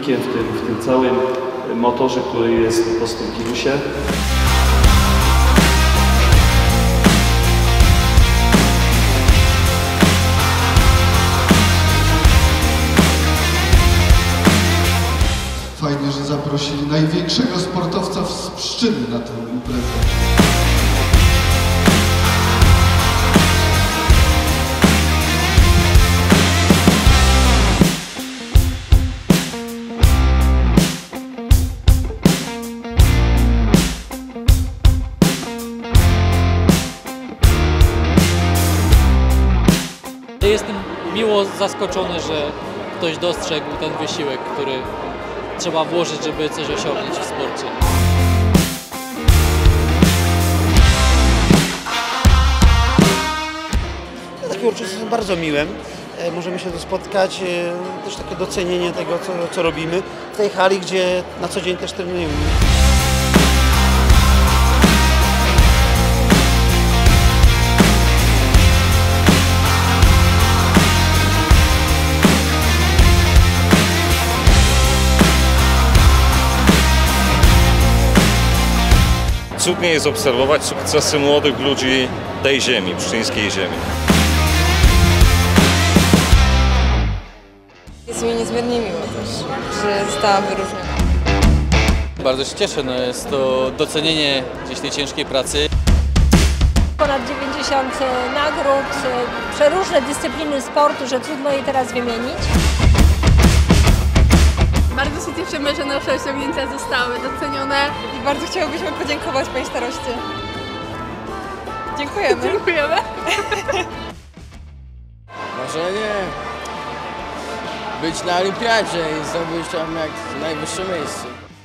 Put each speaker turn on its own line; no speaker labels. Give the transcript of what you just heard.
przewodnikiem w tym całym motorze, który jest po prostu w Girusie.
Fajnie, że zaprosili największego sportowca z Pszczyny na tę imprezę.
Jestem miło zaskoczony, że ktoś dostrzegł ten wysiłek, który trzeba włożyć, żeby coś osiągnąć w sporcie.
Takie uczucie są bardzo miłe. Możemy się tu spotkać, też takie docenienie tego, co robimy w tej hali, gdzie na co dzień też trenujemy.
Cudnie jest obserwować sukcesy młodych ludzi tej ziemi, pszczyńskiej ziemi.
Jest mi niezmiernie miło też, że zostałam wyróżniona.
Bardzo się cieszę, jest to docenienie gdzieś tej ciężkiej pracy.
Ponad 90 nagród, przeróżne dyscypliny sportu, że trudno je teraz wymienić.
Bardzo się cieszymy, że nasze osiągnięcia zostały docenione. I bardzo chciałybyśmy podziękować Pani staroście. Dziękujemy. Dziękujemy.
Marzenie być na olimpiadzie i zdobyć tam jak najwyższe miejsce.